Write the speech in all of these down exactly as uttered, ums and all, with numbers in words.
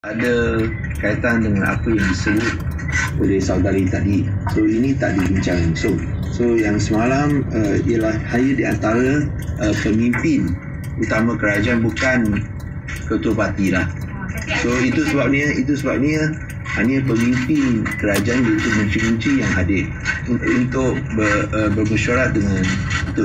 Ada kaitan dengan apa yang disebut oleh saudari tadi. So ini tak dibincang langsung. So yang semalam uh, ialah hanya di antara uh, pemimpin utama kerajaan, bukan ketua parti lah. So itu sebabnya itu sebabnya hanya pemimpin kerajaan iaitu menteri-menteri yang hadir untuk ber, uh, bermesyuarat dengan Tun.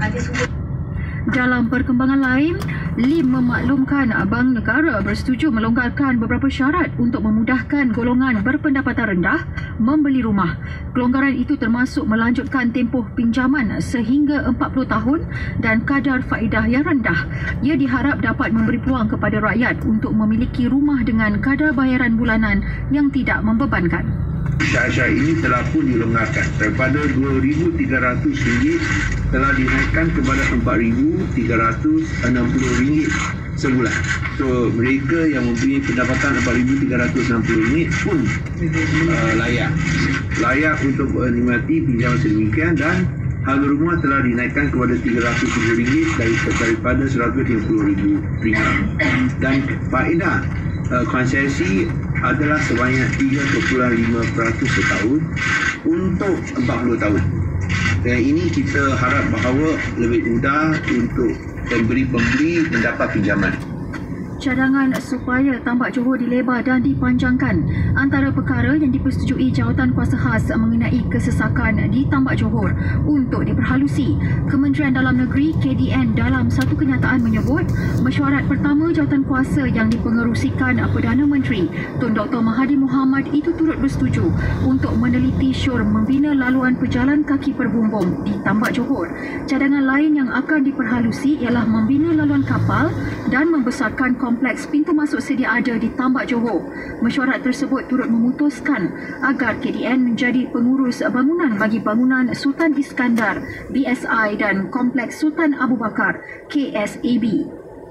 Dalam perkembangan lain, Lim memaklumkan Bank Negara bersetuju melonggarkan beberapa syarat untuk memudahkan golongan berpendapatan rendah membeli rumah. Kelonggaran itu termasuk melanjutkan tempoh pinjaman sehingga empat puluh tahun dan kadar faedah yang rendah. Ia diharap dapat memberi peluang kepada rakyat untuk memiliki rumah dengan kadar bayaran bulanan yang tidak membebankan. Syarat-syarat ini telah pun dilonggarkan daripada dua ribu tiga ratus ringgit telah dinaikkan kepada empat ribu tiga ratus enam puluh ringgit sebulan. So mereka yang mempunyai pendapatan empat ribu tiga ratus enam puluh ringgit pun uh, layak layak untuk menikmati pinjaman sedemikian, dan harga rumah telah dinaikkan kepada tiga ratus ribu ringgit daripada seratus lima puluh ribu ringgit, dan faedah uh, konsesi adalah sebanyak tiga perpuluhan lima peratus setahun untuk empat puluh tahun. Dan ini kita harap bahawa lebih mudah untuk pembeli-pembeli mendapat pinjaman. Cadangan supaya Tambak Johor dilebar dan dipanjangkan antara perkara yang dipersetujui Jawatan Kuasa Khas mengenai kesesakan di Tambak Johor untuk diperhalusi. Kementerian Dalam Negeri K D N dalam satu kenyataan menyebut mesyuarat pertama Jawatan Kuasa yang dipengerusikan Perdana Menteri Tun Doktor Mahathir Mohamad itu turut bersetuju untuk meneliti syur membina laluan pejalan kaki perbumbung di Tambak Johor. Cadangan lain yang akan diperhalusi ialah membina laluan kapal dan membesarkan kompleks pintu masuk sedia ada di Tambak Johor. Mesyuarat tersebut turut memutuskan agar K D N menjadi pengurus bangunan bagi bangunan Sultan Iskandar B S I dan kompleks Sultan Abu Bakar K S A B.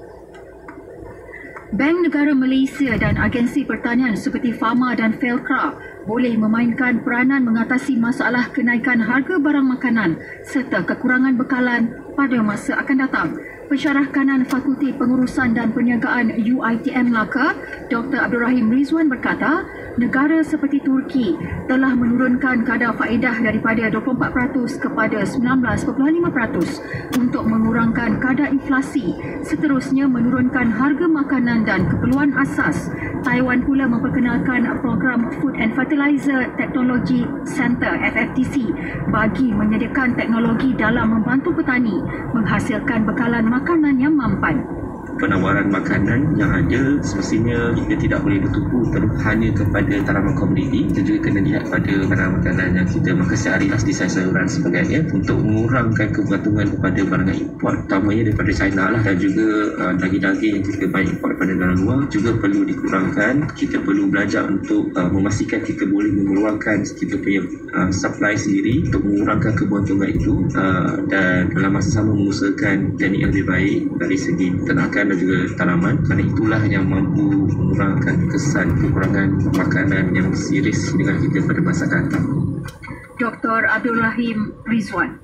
Bank Negara Malaysia dan agensi pertanian seperti Fama dan Felcra boleh memainkan peranan mengatasi masalah kenaikan harga barang makanan serta kekurangan bekalan pada masa akan datang. Pensyarah kanan Fakulti Pengurusan dan Perniagaan U I T M Melaka, Doktor Abdul Rahim Rizwan berkata, negara seperti Turki telah menurunkan kadar faedah daripada dua puluh empat peratus kepada sembilan belas perpuluhan lima peratus untuk mengurangkan kadar inflasi, seterusnya menurunkan harga makanan dan keperluan asas. Taiwan pula memperkenalkan program Food and Fertilizer Technology Center F F T C bagi menyediakan teknologi dalam membantu petani menghasilkan bekalan makanan yang mampan. Penawaran makanan yang ada semestinya kita tidak boleh bertumpu hanya kepada tanaman komoditi. Kita juga kena lihat pada tanaman makanan yang kita makan sehari, desain sayuran sebagainya, untuk mengurangkan kebergantungan kepada barangan import, utamanya daripada China lah, dan juga uh, daging-daging yang kita banyak import daripada dalam luar juga perlu dikurangkan. Kita perlu belajar untuk uh, memastikan kita boleh mengeluarkan kita punya uh, supply sendiri untuk mengurangkan kebergantungan itu, uh, dan dalam masa sama mengusahakan teknik yang lebih baik dari segi peternakan dan juga tanaman, kerana itulah yang mampu mengurangkan kesan kekurangan makanan yang serius dengan kita pada masa akan datang. Doktor Abdul Rahim Rizwan.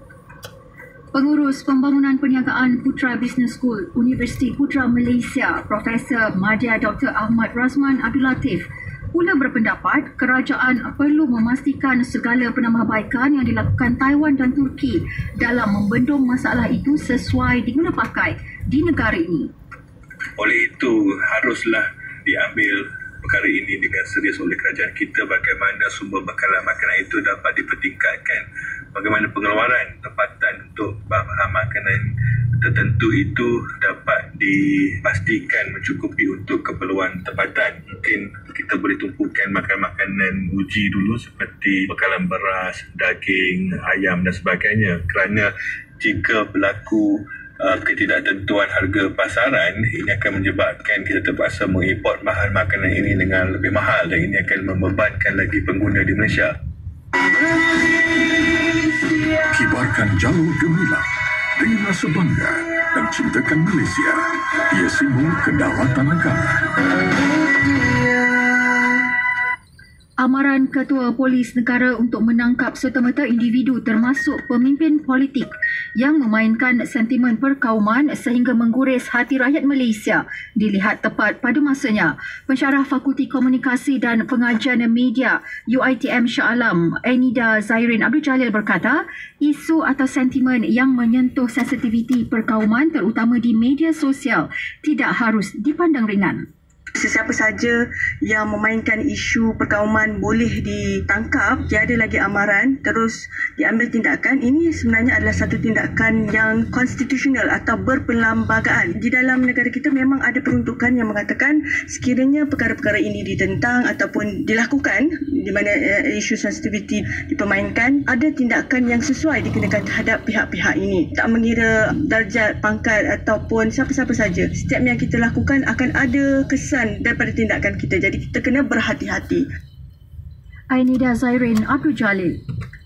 Pengurus Pembangunan Perniagaan Putra Business School Universiti Putra Malaysia, Profesor Madya Doktor Ahmad Razman Abdul Latif, pula berpendapat kerajaan perlu memastikan segala penambahbaikan yang dilakukan Taiwan dan Turki dalam membendung masalah itu sesuai diguna pakai di negara ini. Oleh itu, haruslah diambil perkara ini dengan serius oleh kerajaan kita, bagaimana sumber bekalan makanan itu dapat dipertingkatkan, bagaimana pengeluaran tempatan untuk bahan makanan tertentu itu dapat dipastikan mencukupi untuk keperluan tempatan. Mungkin kita boleh tumpukan makanan-makanan uji dulu seperti bekalan beras, daging, ayam dan sebagainya, kerana jika berlaku Uh, ketidaktentuan harga pasaran, ini akan menyebabkan kita terpaksa mengimport bahan makanan ini dengan lebih mahal, dan ini akan membebankan lagi pengguna di Malaysia. Kibarkan jalur gemilang dengan rasa bangga dan cintakan Malaysia. Ia simbol kedaulatan negara. amaran Ketua Polis Negara untuk menangkap serta-merta individu termasuk pemimpin politik yang memainkan sentimen perkauman sehingga mengguris hati rakyat Malaysia dilihat tepat pada masanya. Pensyarah Fakulti Komunikasi dan Pengajian Media U I T M Shah Alam, Anida Zairin Abdul Jalil berkata, isu atau sentimen yang menyentuh sensitiviti perkauman terutama di media sosial tidak harus dipandang ringan. Sesiapa saja yang memainkan isu perkauman boleh ditangkap, tiada lagi amaran, terus diambil tindakan. Ini sebenarnya adalah satu tindakan yang konstitusional atau berperlembagaan. Di dalam negara kita memang ada peruntukan yang mengatakan sekiranya perkara-perkara ini ditentang ataupun dilakukan di mana uh, isu sensitiviti dipermainkan, ada tindakan yang sesuai dikenakan terhadap pihak-pihak ini. Tak mengira darjat, pangkat ataupun siapa-siapa saja. Setiap yang kita lakukan akan ada kesan daripada tindakan kita. Jadi kita kena berhati-hati. Ainida Zairin Abdul Jalil.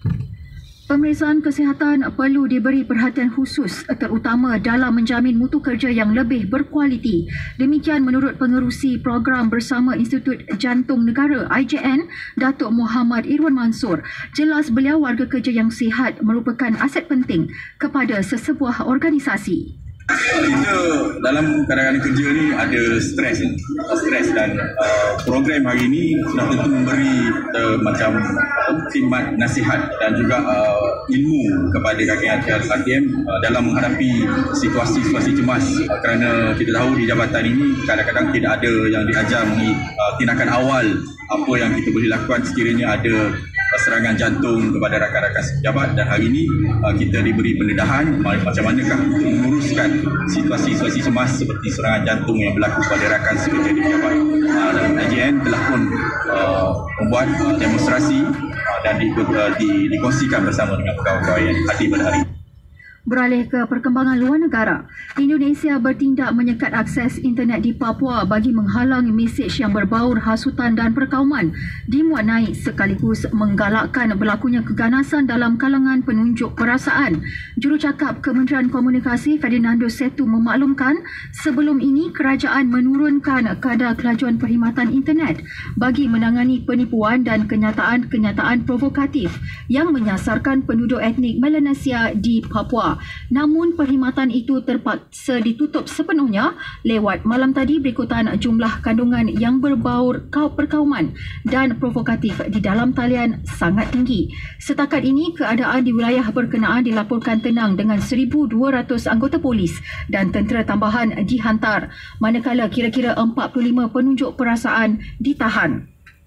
Pemeriksaan kesihatan perlu diberi perhatian khusus terutama dalam menjamin mutu kerja yang lebih berkualiti. Demikian menurut pengerusi program bersama Institut Jantung Negara I J N, Datuk Muhammad Irwan Mansur. Jelas beliau warga kerja yang sihat merupakan aset penting kepada sesebuah organisasi. Kita dalam kadang-kadang kerja ni ada stres stres dan uh, program hari ini sudah tentu memberi uh, macam uh, khidmat nasihat dan juga uh, ilmu kepada rakyat L D P uh, dalam menghadapi situasi-situasi cemas, uh, kerana kita tahu di jabatan ini kadang-kadang tidak ada yang diajar mengenai uh, tindakan awal apa yang kita boleh lakukan sekiranya ada serangan jantung kepada rakan-rakan sepejabat, dan hari ini uh, kita diberi pendedahan macam manakah untuk menguruskan situasi-situasi cemas seperti serangan jantung yang berlaku pada rakan sekerja di pejabat. Uh, dan I J N telah pun uh, membuat uh, demonstrasi uh, dan di, uh, di, dikongsikan bersama dengan pegawai-pegawai yang hadir pada hari ini. Beralih ke perkembangan luar negara, Indonesia bertindak menyekat akses internet di Papua bagi menghalang mesej yang berbaur hasutan dan perkauman dimuat naik sekaligus menggalakkan berlakunya keganasan dalam kalangan penunjuk perasaan. Jurucakap Kementerian Komunikasi Ferdinando Setu memaklumkan sebelum ini kerajaan menurunkan kadar kelajuan perkhidmatan internet bagi menangani penipuan dan kenyataan-kenyataan provokatif yang menyasarkan penduduk etnik Melanesia di Papua. Namun perkhidmatan itu terpaksa ditutup sepenuhnya lewat malam tadi berikutan jumlah kandungan yang berbaur perkauman dan provokatif di dalam talian sangat tinggi. Setakat ini keadaan di wilayah berkenaan dilaporkan tenang dengan seribu dua ratus anggota polis dan tentera tambahan dihantar, manakala kira-kira empat puluh lima penunjuk perasaan ditahan.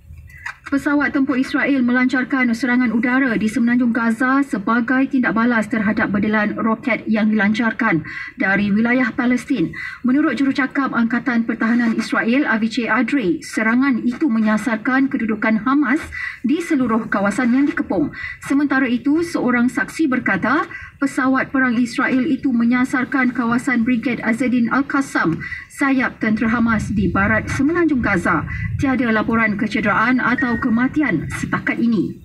Pesawat tempur Israel melancarkan serangan udara di semenanjung Gaza sebagai tindak balas terhadap bedelan roket yang dilancarkan dari wilayah Palestin. Menurut jurucakap Angkatan Pertahanan Israel, Avichai Adri, serangan itu menyasarkan kedudukan Hamas di seluruh kawasan yang dikepung. Sementara itu, seorang saksi berkata, pesawat perang Israel itu menyasarkan kawasan Brigade Azadin Al-Qassam, sayap tentera Hamas di barat semenanjung Gaza. Tiada laporan kecederaan atau kematian setakat ini.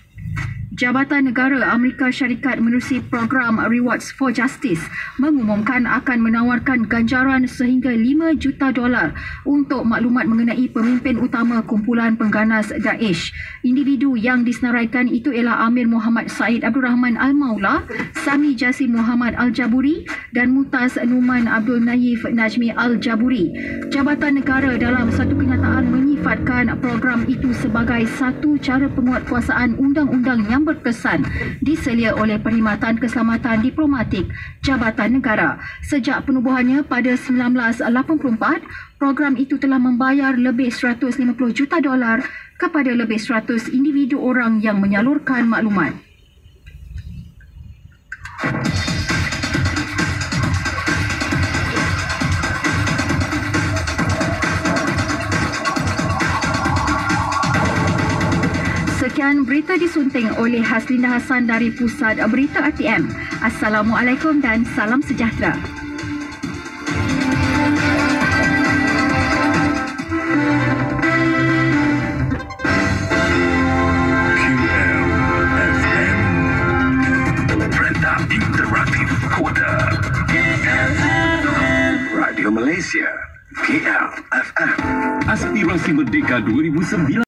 Jabatan Negara Amerika Syarikat menerusi program Rewards for Justice mengumumkan akan menawarkan ganjaran sehingga lima juta dolar untuk maklumat mengenai pemimpin utama kumpulan pengganas Daesh. Individu yang disenaraikan itu ialah Amir Muhammad Said Abdul Rahman Al-Maula, Sami Jasim Muhammad Al-Jaburi dan Mutaz Numan Abdul Naif Najmi Al-Jaburi. Jabatan Negara dalam satu kenyataan menyifatkan program itu sebagai satu cara penguatkuasaan undang-undang yang berkesan diselia oleh Perkhidmatan Keselamatan Diplomatik Jabatan Negara. Sejak penubuhannya pada sembilan belas lapan puluh empat, program itu telah membayar lebih seratus lima puluh juta dolar kepada lebih seratus individu orang yang menyalurkan maklumat. Sekian berita disunting oleh Haslinda Hasan dari Pusat Berita R T M. Assalamualaikum dan salam sejahtera. Q L F M Berita Interaktif Kota Radio Malaysia K L F M Aspirasi Merdeka dua ribu sembilan.